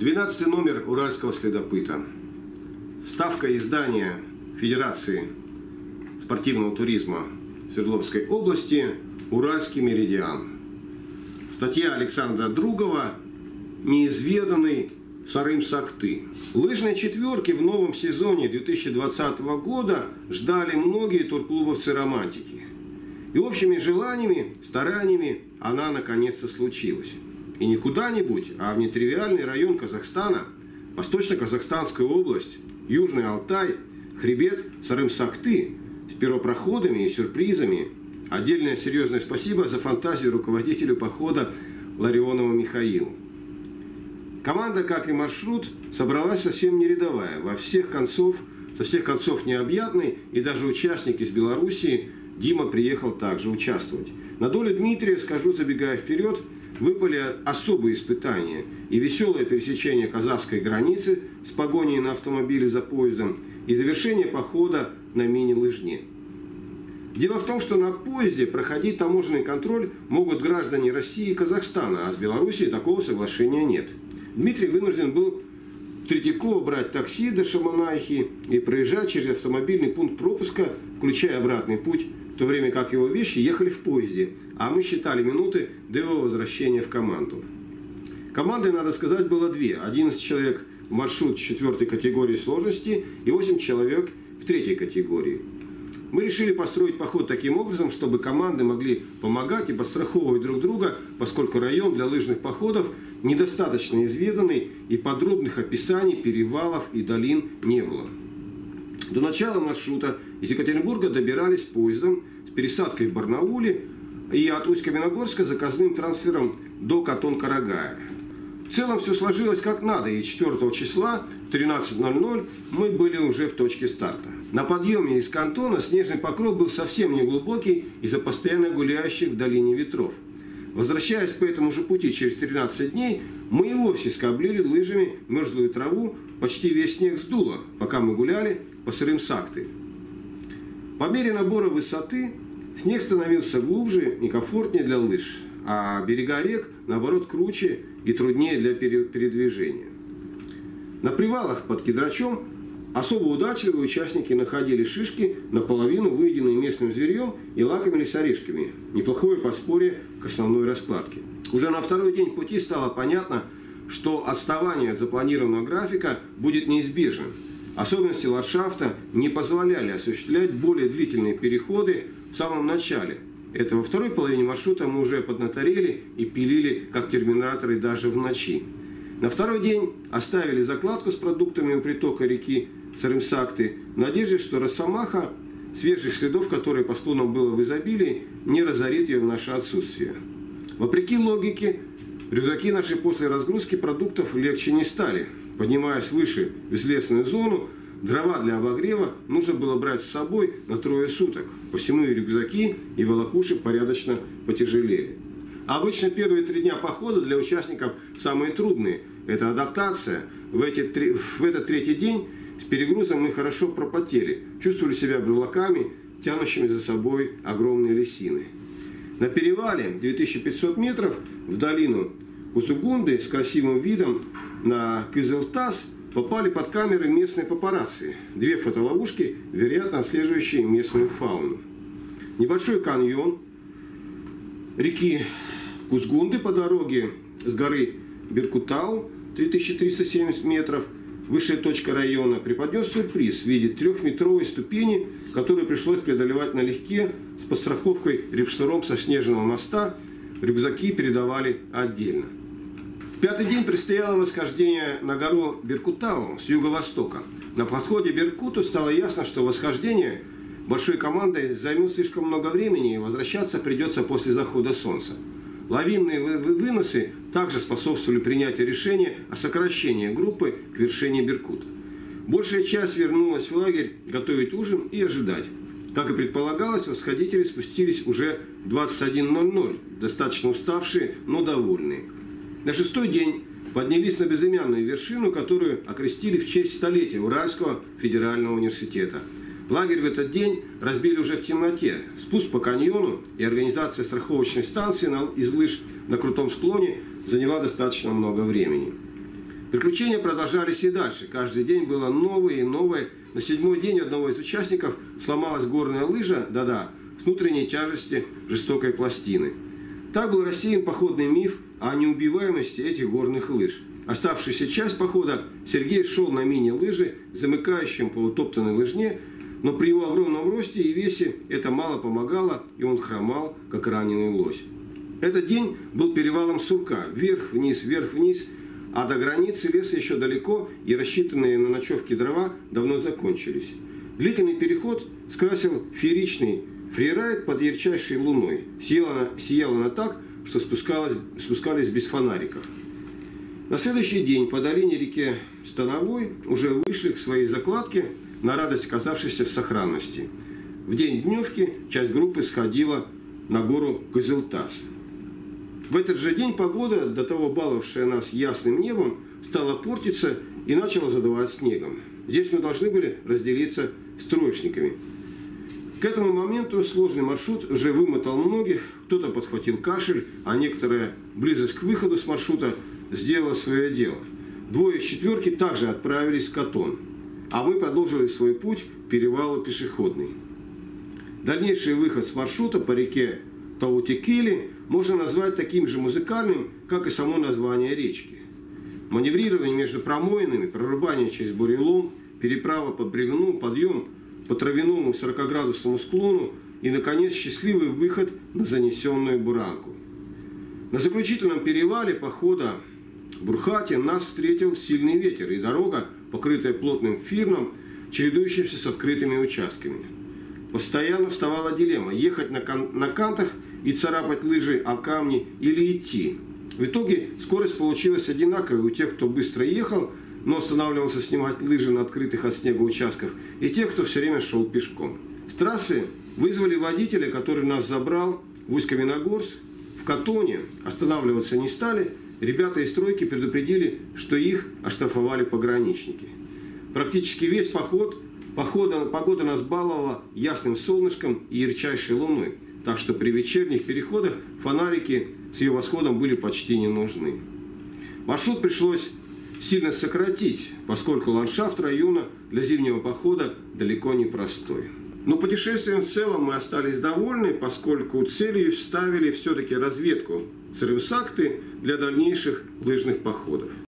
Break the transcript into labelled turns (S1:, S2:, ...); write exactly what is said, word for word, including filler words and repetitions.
S1: двенадцатый номер «Уральского следопыта». Ставка издания Федерации спортивного туризма Свердловской области «Уральский меридиан». Статья Александра Другова «Неизведанный Сарым-Сакты». Лыжные четверки в новом сезоне две тысячи двадцатого года ждали многие турклубовцы-романтики. И общими желаниями, стараниями она наконец-то случилась. И не куда-нибудь, а в нетривиальный район Казахстана, Восточно-Казахстанская область, Южный Алтай, хребет Сарым-Сакты с первопроходами и сюрпризами. Отдельное серьезное спасибо за фантазию руководителю похода Ларионову Михаилу. Команда, как и маршрут, собралась совсем не рядовая, во всех концов, со всех концов необъятной, и даже участник из Белоруссии Дима приехал также участвовать. На долю Дмитрия, скажу, забегая вперед, выпали особые испытания и веселое пересечение казахской границы с погоней на автомобиле за поездом и завершение похода на мини-лыжне. Дело в том, что на поезде проходить таможенный контроль могут граждане России и Казахстана, а с Белоруссией такого соглашения нет. Дмитрий вынужден был в Третьяково брать такси до Шаманайхи и проезжать через автомобильный пункт пропуска, включая обратный путь, в то время как его вещи ехали в поезде, а мы считали минуты до его возвращения в команду. Командой, надо сказать, было две. одиннадцать человек в маршрут четвертой категории сложности и восемь человек в третьей категории. Мы решили построить поход таким образом, чтобы команды могли помогать и подстраховывать друг друга, поскольку район для лыжных походов недостаточно изведанный и подробных описаний перевалов и долин не было. До начала маршрута из Екатеринбурга добирались поездом с пересадкой в Барнауле и от Усть-Каменогорска заказным трансфером до Катон-Карагая. В целом все сложилось как надо, и четвёртого числа в тринадцать ноль ноль мы были уже в точке старта. На подъеме из Кантона снежный покров был совсем неглубокий из-за постоянно гуляющих в долине ветров. Возвращаясь по этому же пути через тринадцать дней, мы и вовсе скоблили лыжами мерзлую траву, почти весь снег сдуло, пока мы гуляли по Сарым-Сакты. По мере набора высоты снег становился глубже и комфортнее для лыж, а берега рек, наоборот, круче и труднее для передвижения. На привалах под Кедрачом особо удачливые участники находили шишки, наполовину выеденные местным зверьем, и лакомились орешками. Неплохое подспорье к основной раскладке. Уже на второй день пути стало понятно, что отставание от запланированного графика будет неизбежным. Особенности ландшафта не позволяли осуществлять более длительные переходы в самом начале. Это во второй половине маршрута мы уже поднаторели и пилили, как терминаторы, даже в ночи. На второй день оставили закладку с продуктами у притока реки Сарым-Сакты в надежде, что росомаха, свежих следов которой по склонам было в изобилии, не разорит ее в наше отсутствие. Вопреки логике, рюкзаки наши после разгрузки продуктов легче не стали. Поднимаясь выше в безлесную зону, дрова для обогрева нужно было брать с собой на трое суток. Посему и рюкзаки, и волокуши порядочно потяжелели. А обычно первые три дня похода для участников самые трудные. Это адаптация. В, эти три, в этот третий день с перегрузом мы хорошо пропотели, чувствовали себя брелоками, тянущими за собой огромные лесины. На перевале две тысячи пятьсот метров в долину Кузугунды с красивым видом на Кызылтас попали под камеры местной папарацци. Две фотоловушки, вероятно, отслеживающие местную фауну. Небольшой каньон реки Кузгунды по дороге с горы Беркутау, три тысячи триста семьдесят метров, высшая точка района, преподнес сюрприз в виде трехметровой ступени, которую пришлось преодолевать налегке с подстраховкой репшнуром со снежного моста. Рюкзаки передавали отдельно. Пятый день предстояло восхождение на гору Беркутау с юго-востока. На подходе к Беркуту стало ясно, что восхождение большой командой займет слишком много времени и возвращаться придется после захода солнца. Лавинные выносы также способствовали принятию решения о сокращении группы к вершине Беркута. Большая часть вернулась в лагерь готовить ужин и ожидать. Как и предполагалось, восходители спустились уже в двадцать один ноль ноль, достаточно уставшие, но довольные. На шестой день поднялись на безымянную вершину, которую окрестили в честь столетия Уральского федерального университета. Лагерь в этот день разбили уже в темноте. Спуск по каньону и организация страховочной станции из лыж на крутом склоне заняла достаточно много времени. Приключения продолжались и дальше. Каждый день было новое и новое. На седьмой день одного из участников сломалась горная лыжа, да-да, с внутренней тяжести жестокой пластины. Так был рассеян походный миф о неубиваемости этих горных лыж. Оставшаяся часть похода Сергей шел на мини-лыжи, замыкающем полутоптанной лыжне, но при его огромном росте и весе это мало помогало, и он хромал, как раненый лось. Этот день был перевалом Сурка, вверх-вниз, вверх-вниз, а до границы леса еще далеко, и рассчитанные на ночевки дрова давно закончились. Длительный переход скрасил фееричный фрирайд под ярчайшей луной. Сияла, сияла она так, что спускалась, спускались без фонариков. На следующий день по долине реки Становой уже вышли к своей закладке, на радость оказавшейся в сохранности. В день дневки часть группы сходила на гору Кызылтас. В этот же день погода, до того баловавшая нас ясным небом, стала портиться и начала задувать снегом. Здесь мы должны были разделиться с троечниками. К этому моменту сложный маршрут уже вымотал многих, кто-то подхватил кашель, а некоторая близость к выходу с маршрута сделала свое дело. Двое из четверки также отправились в Катон, а мы продолжили свой путь к перевалу Пешеходный. Дальнейший выход с маршрута по реке Таутикели можно назвать таким же музыкальным, как и само название речки. Маневрирование между промоинами, прорубание через бурелом, переправа по бревну, подъем по травяному сорокаградусному склону и, наконец, счастливый выход на занесенную буранку. На заключительном перевале похода в Бурхате нас встретил сильный ветер, и дорога, покрытая плотным фирном, чередующимся с открытыми участками. Постоянно вставала дилемма – ехать на, кан на кантах и царапать лыжи о камни или идти. В итоге скорость получилась одинаковой у тех, кто быстро ехал, но останавливался снимать лыжи на открытых от снега участках, и тех, кто все время шел пешком. С трассы вызвали водителя, который нас забрал в Усть-Каменогорск. В Катоне останавливаться не стали. Ребята из тройки предупредили, что их оштрафовали пограничники. Практически весь поход, похода, погода нас баловала ясным солнышком и ярчайшей луной. Так что при вечерних переходах фонарики с ее восходом были почти не нужны. Маршрут пришлось сильно сократить, поскольку ландшафт района для зимнего похода далеко не простой. Но путешествием в целом мы остались довольны, поскольку целью ставили все-таки разведку Црымсакты для дальнейших лыжных походов.